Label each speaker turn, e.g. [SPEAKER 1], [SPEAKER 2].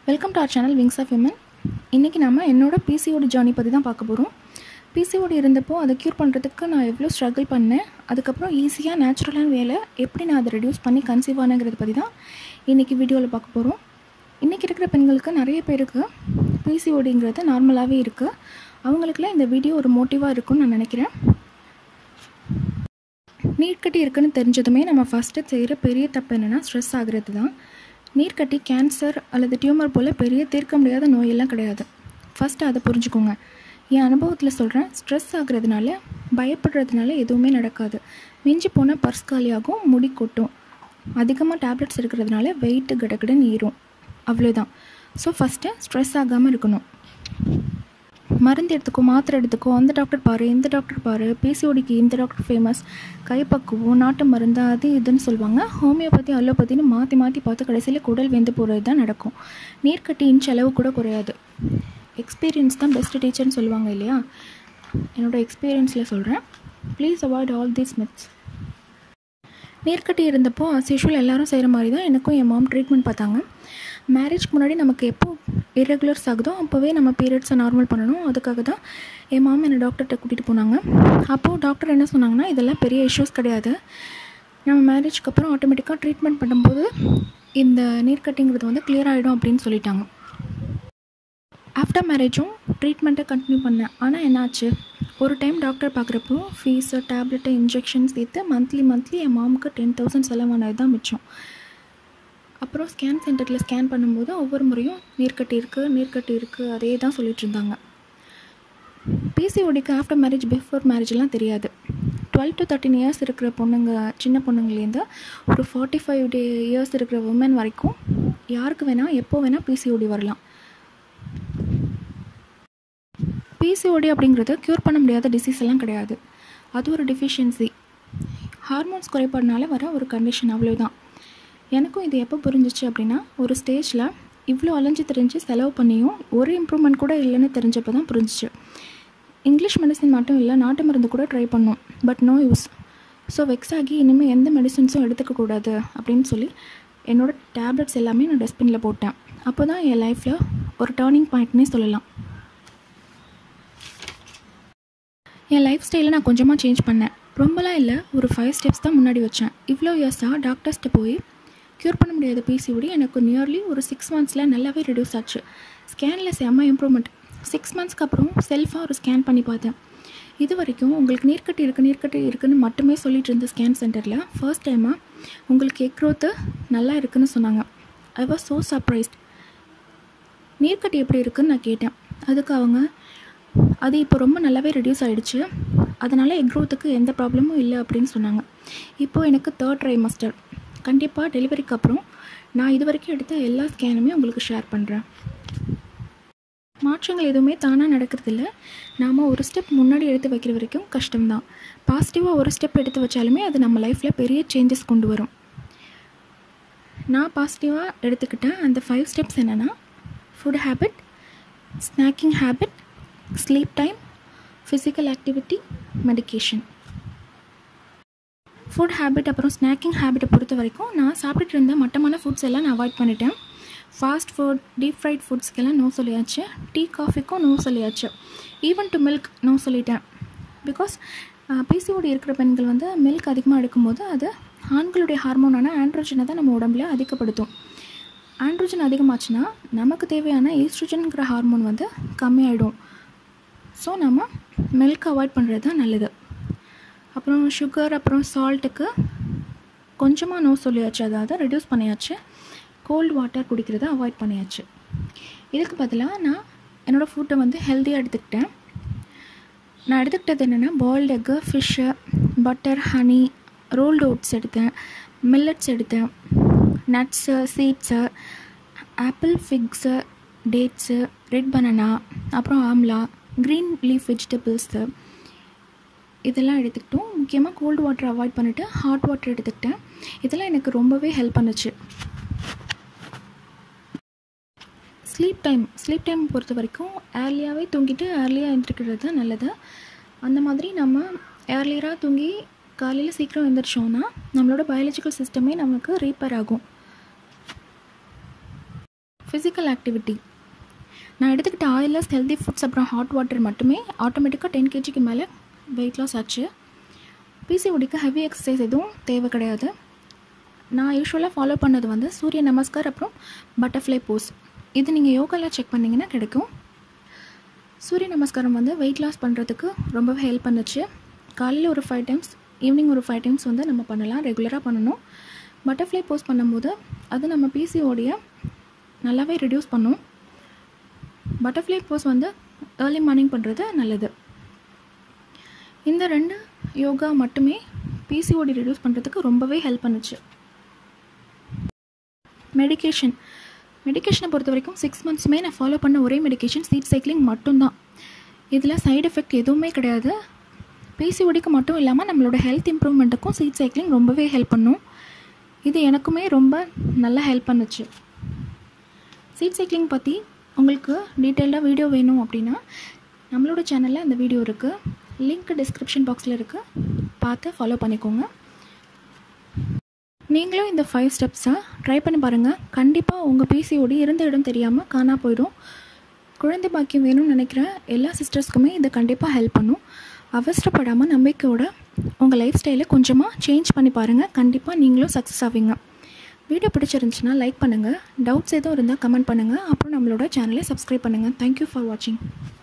[SPEAKER 1] Welcome to our channel wings of women. இன்றைக்கி நம்ம என்னோடய PCOD ஜர்னி பற்றி தான் பார்க்க போகிறோம். PCOD இருந்தப்போ அதை க்யூர் பண்ணுறதுக்கு நான் எவ்வளோ ஸ்ட்ரகிள் பண்ணேன், அதுக்கப்புறம் ஈஸியாக நேச்சுரலான வேலை எப்படி நான் அதை ரெடியூஸ் பண்ணி கன்சீவ் ஆனங்கிறத பற்றி தான் இன்றைக்கி வீடியோவில் பார்க்க போகிறோம். இன்றைக்கி இருக்கிற பெண்களுக்கு நிறைய பேருக்கு PCODங்கிறது நார்மலாகவே இருக்குது. அவங்களுக்குலாம் இந்த வீடியோ ஒரு மோட்டிவாக இருக்கும்னு நான் நினைக்கிறேன். நீர்க்கட்டி இருக்குன்னு தெரிஞ்சதுமே நம்ம ஃபஸ்ட்டு செய்கிற பெரிய தப்பு என்னென்னா ஸ்ட்ரெஸ் ஆகிறது தான். நீர்க்கட்டி கேன்சர் அல்லது டியூமர் போல் பெரிய தீர்க்க முடியாத நோயெல்லாம் கிடையாது. ஃபஸ்ட்டு அதை புரிஞ்சுக்கோங்க. என் அனுபவத்தில் சொல்கிறேன், ஸ்ட்ரெஸ் ஆகுறதுனால பயப்படுறதுனால எதுவுமே நடக்காது. மிஞ்சி போனால் பர்ஸ் காலியாகும், முடி கொட்டும். அதிகமாக டேப்லெட்ஸ் இருக்கிறதுனால வெயிட்டு கடகடன்னு ஏறும், அவ்வளோதான். ஸோ ஃபஸ்ட்டு ஸ்ட்ரெஸ் ஆகாமல் இருக்கணும். மருந்து எடுத்துக்கோ, மாத்திரை எடுத்துக்கோ, அந்த டாக்டர் பாரு, இந்த டாக்டர் பாரு, PCODக்கு இந்த டாக்டர் ஃபேமஸ், கைப்பக்குவம், நாட்டு மருந்து, அது இதுன்னு சொல்லுவாங்க. ஹோமியோபதி அலோபதினு மாற்றி மாற்றி பார்த்து கடைசியில் குடல் வெந்து போகிறது தான் நடக்கும். நீர்க்கட்டி இன்ச் அளவு கூட குறையாது. எக்ஸ்பீரியன்ஸ் தான் பெஸ்ட் டீச்சர்னு சொல்லுவாங்க இல்லையா? என்னோடய எக்ஸ்பீரியன்ஸில் சொல்கிறேன். Please avoid all these myths. நீர்க்கட்டி இருந்தப்போ அஸ் யூஷுவல் எல்லோரும் செய்கிற மாதிரி தான் எனக்கும் என் மாம் ட்ரீட்மெண்ட் பார்த்தாங்க. மேரேஜ்க்கு முன்னாடி நமக்கு எப்போ இரெகுலர்ஸ் ஆகுதோ அப்போவே நம்ம பீரியட்ஸை நார்மல் பண்ணணும். அதுக்காக தான் என் மாம் என்னை டாக்டர்கிட்ட கூட்டிகிட்டு போனாங்க. அப்போது டாக்டர் என்ன சொன்னாங்கன்னா, இதெல்லாம் பெரிய இஷ்யூஸ் கிடையாது, நம்ம மேரேஜ்க்கு அப்புறம் ஆட்டோமேட்டிக்காக ட்ரீட்மெண்ட் பண்ணும்போது இந்த நீர்க்கட்டிங்கிறது வந்து கிளியர் ஆகிடும் அப்படின்னு சொல்லிட்டாங்க. ஆஃப்டர் மேரேஜும் ட்ரீட்மெண்ட்டை கண்டினியூ பண்ணேன். ஆனால் என்னாச்சு, ஒரு டைம் டாக்டர் பார்க்குறப்போ ஃபீஸு, டேப்லெட்டு, இன்ஜெக்ஷன் சேர்த்து மந்த்லி என் மாமுக்கு 10,000 செலவானது தான் மிச்சம். அப்புறம் ஸ்கேன் சென்டரில் ஸ்கேன் பண்ணும்போது ஒவ்வொரு முறையும் நீர்க்கட்டி இருக்குது அதே தான் சொல்லிட்டு இருந்தாங்க. PCODக்கு ஆஃப்டர் மேரேஜ் பிஃபோர் மேரேஜ்லாம் தெரியாது. 12 to 13 இயர்ஸ் இருக்கிற பொண்ணுங்க, சின்ன பொண்ணுங்கலேருந்து ஒரு 45 இயர்ஸ் இருக்கிற உமன் வரைக்கும் யாருக்கு வேணால் எப்போ வேணால் PCOD வரலாம். PCOD அப்படிங்கிறது க்யூர் பண்ண முடியாத டிசீஸ் எல்லாம் கிடையாது. அது ஒரு டிஃபிஷியன்சி, ஹார்மோன்ஸ் குறைபாடுனால வர ஒரு கண்டிஷன், அவ்வளோதான். எனக்கும் இது எப்போ புரிஞ்சிச்சு அப்படின்னா, ஒரு ஸ்டேஜில் இவ்வளோ அலைஞ்சு தெரிஞ்சு செலவு பண்ணியும் ஒரு இம்ப்ரூவ்மெண்ட் கூட இல்லைன்னு தெரிஞ்சப்போ தான் புரிஞ்சிச்சு. இங்கிலீஷ் மெடிசன் மட்டும் இல்லை, நாட்டு மருந்து கூட ட்ரை பண்ணோம், but no use. So vex ஆகி இனிமேல் எந்த மெடிசன்ஸும் எடுத்துக்கக்கூடாது அப்படின்னு சொல்லி என்னோடய டேப்லெட்ஸ் எல்லாமே நான் டஸ்ட்பினில் போட்டேன். அப்போ தான் என் லைஃப்பில் ஒரு டேர்னிங் பாயிண்ட்னே சொல்லலாம். என் லைஃப் ஸ்டைலை நான் கொஞ்சமாக சேஞ்ச் பண்ணேன். ரொம்பலாம் இல்லை, ஒரு 5 ஸ்டெப்ஸ் தான் முன்னாடி வச்சேன். இவ்வளோ இயர்ஸாக டாக்டர்ஸ்ட்டு போய் க்யூர் பண்ண முடியாத PCOD எனக்கு நியர்லி ஒரு 6 மந்த்ஸில் நல்லாவே ரெடியூஸ் ஆச்சு. ஸ்கேனில் செம்ம இம்ப்ரூவ்மெண்ட். 6 மந்த்ஸ்க்கு அப்புறம் செல்ஃபாக ஒரு ஸ்கேன் பண்ணி பார்த்தேன். இது வரைக்கும் உங்களுக்கு நீர்க்கட்டி இருக்குன்னு மட்டுமே சொல்லிட்டு இருந்த ஸ்கேன் சென்டரில் ஃபர்ஸ்ட் டைமாக உங்களுக்கு எக் க்ரோத்து நல்லா இருக்குதுன்னு சொன்னாங்க. I was so surprised. நீர்க்கட்டி எப்படி இருக்குதுன்னு நான் கேட்டேன். அதுக்கு அவங்க, அது இப்போ ரொம்ப நல்லாவே ரெடியூஸ் ஆகிடுச்சு, அதனால் எக் க்ரோத்துக்கு எந்த ப்ராப்ளமும் இல்லை அப்படின்னு சொன்னாங்க. இப்போது எனக்கு 3rd ட்ரைமஸ்டர். கண்டிப்பாக டெலிவரிக்கு அப்புறம் நான் இது வரைக்கும் எடுத்த எல்லா ஸ்கேனுமே உங்களுக்கு ஷேர் பண்ணுறேன். மாற்றங்கள் எதுவுமே தானாக நடக்கிறதில்ல. நாம் ஒரு ஸ்டெப் முன்னாடி எடுத்து வைக்கிற வரைக்கும் கஷ்டம்தான். பாசிட்டிவாக ஒரு ஸ்டெப் எடுத்து வச்சாலுமே அது நம்ம லைஃப்பில் பெரிய சேஞ்சஸ் கொண்டு வரும். நான் பாசிட்டிவாக எடுத்துக்கிட்ட அந்த 5 ஸ்டெப்ஸ் என்னென்னா, food habit, snacking habit, sleep time, physical activity, medication. Food habit அப்புறம் ஸ்நாக்கிங் ஹேபிட்டை பொறுத்த வரைக்கும் நான் சாப்பிட்டுட்டு இருந்த மட்டமான ஃபுட்ஸ் எல்லாம் நான் அவாய்ட் பண்ணிட்டேன். ஃபாஸ்ட் ஃபுட், டீப் ஃப்ரைட் ஃபுட்ஸ்க்கெல்லாம் நோ சொல்லியாச்சு. டீ, காஃபிக்கும் நோ சொல்லியாச்சு. ஈவன் டு மில்க் நோ சொல்லிட்டேன். பிகாஸ் PCOD இருக்கிற பெண்கள் வந்து மில்க் அதிகமாக எடுக்கும்போது அது ஆண்களுடைய ஹார்மோனான ஆண்ட்ரோஜனை தான் நம்ம உடம்புல அதிகப்படுத்தும். ஆண்ட்ரோஜன் அதிகமாச்சுன்னா நமக்கு தேவையான ஈஸ்ட்ரோஜனுங்கிற ஹார்மோன் வந்து கம்மியாயிடும். ஸோ நம்ம மில்க் அவாய்ட் பண்ணுறது தான் நல்லது. அப்புறம் சுகர் அப்புறம் சால்ட்டுக்கு கொஞ்சமாக நோ சொல்லியாச்சு, அதாவது ரெடியூஸ் பண்ணியாச்சு. கோல்டு வாட்டர் குடிக்கிறத அவாய்ட் பண்ணியாச்சு. இதுக்கு பதிலாக நான் என்னோடய ஃபுட்டை வந்து ஹெல்த்தியாக எடுத்துக்கிட்டேன். நான் எடுத்துக்கிட்டது என்னென்னா, boiled egg, fish, butter, honey, rolled oats எடுத்தேன், மில்லட்ஸ் எடுத்தேன், nuts, seeds, apple, figs, dates, red banana, அப்புறம் ஆம்லா, க்ரீன் லீஃப் வெஜிடபிள்ஸு, இதெல்லாம் எடுத்துக்கிட்டோம். முக்கியமாக கோல்டு வாட்டர் அவாய்ட் பண்ணிவிட்டு ஹாட் வாட்டர் எடுத்துக்கிட்டேன். இதெல்லாம் எனக்கு ரொம்பவே ஹெல்ப் பண்ணுச்சு. ஸ்லீப் டைம் பொறுத்த வரைக்கும் ஏர்லியாகவே தூங்கிட்டு ஏர்லியாக எழுந்திரிக்கிறது தான் நல்லது. அந்த மாதிரி நம்ம ஏர்லியராக தூங்கி காலையில் சீக்கிரம் எழுந்திரிச்சோன்னா நம்மளோட பயாலஜிக்கல் சிஸ்டமே நமக்கு ரீப்பேர் ஆகும். Physical activity. நான் எடுத்துக்கிட்ட ஆயில்லெஸ் ஹெல்தி ஃபுட்ஸ் அப்புறம் ஹாட் வாட்டர் மட்டுமே ஆட்டோமேட்டிக்காக 10 kgக்கு மேலே வெயிட் லாஸ் ஆச்சு. பிசிஓடிக்கு ஹெவி எக்ஸசைஸ் எதுவும் தேவை கிடையாது. நான் யூஸ்வலாக ஃபாலோ பண்ணது வந்து சூரிய நமஸ்கார் அப்புறம் பட்டர்ஃப்ளை போஸ். இது நீங்கள் யோகாவில் செக் பண்ணிங்கன்னா கிடைக்கும். சூரிய நமஸ்காரம் வந்து வெயிட் லாஸ் பண்ணுறதுக்கு ரொம்பவே ஹெல்ப் பண்ணுச்சு. காலையில் ஒரு 5 times, ஈவினிங் ஒரு 5 times வந்து நம்ம பண்ணலாம், ரெகுலராக பண்ணணும். பட்டர்ஃப்ளை போஸ் பண்ணும்போது அது நம்ம பிசிஓடியை நல்லாவே ரெடியூஸ் பண்ணும். பட்டர்ஃப்ளை போஸ் வந்து ஏர்லி மார்னிங் பண்ணுறது நல்லது. இந்த 2 யோகா மட்டுமே பிசிஓடி ரெடியூஸ் பண்ணுறதுக்கு ரொம்பவே ஹெல்ப் பண்ணுச்சு. மெடிக்கேஷனை பொறுத்த வரைக்கும் 6 monthsமே நான் ஃபாலோ பண்ண ஒரே மெடிக்கேஷன் சீட்சைக்ளிங் மட்டும்தான். இதில் சைடு எஃபெக்ட் எதுவுமே கிடையாது. பிசிஓடிக்கு மட்டும் இல்லாமல் நம்மளோட ஹெல்த் இம்ப்ரூவ்மெண்ட்டுக்கும் சீட்சைக்ளிங் ரொம்பவே ஹெல்ப் பண்ணும். இது எனக்குமே ரொம்ப நல்லா ஹெல்ப் பண்ணுச்சு. சீட்சைக்ளிங் பற்றி உங்களுக்கு டீட்டெயில்டாக வீடியோ வேணும் அப்படின்னா நம்மளோட சேனலில் அந்த வீடியோ இருக்குது. லிங்க் டிஸ்கிரிப்ஷன் பாக்ஸில் இருக்குது, பார்த்து ஃபாலோ பண்ணிக்கோங்க. நீங்களும் இந்த 5 ஸ்டெப்ஸை ட்ரை பண்ணி பாருங்கள். கண்டிப்பாக உங்கள் பிசிஓடி இருந்த இடம் தெரியாமல் காணா போயிடும். குழந்தை பாக்கியம் வேணும்னு நினைக்கிற எல்லா சிஸ்டர்ஸ்க்குமே இது கண்டிப்பாக ஹெல்ப் பண்ணும். அவசரப்படாமல் நம்பிக்கையோட உங்கள் லைஃப் ஸ்டைலை கொஞ்சமாக சேஞ்ச் பண்ணி பாருங்கள். கண்டிப்பாக நீங்களும் சக்ஸஸ் ஆவீங்க. வீடியோ பிடிச்சிருந்துச்சுன்னா லைக் பண்ணுங்கள். டவுட்ஸ் எதுவும் இருந்தால் கமெண்ட் பண்ணுங்கள். அப்புறம் நம்மளோட சேனலை சப்ஸ்கிரைப் பண்ணுங்கள். தேங்க்யூ ஃபார் வாட்சிங்.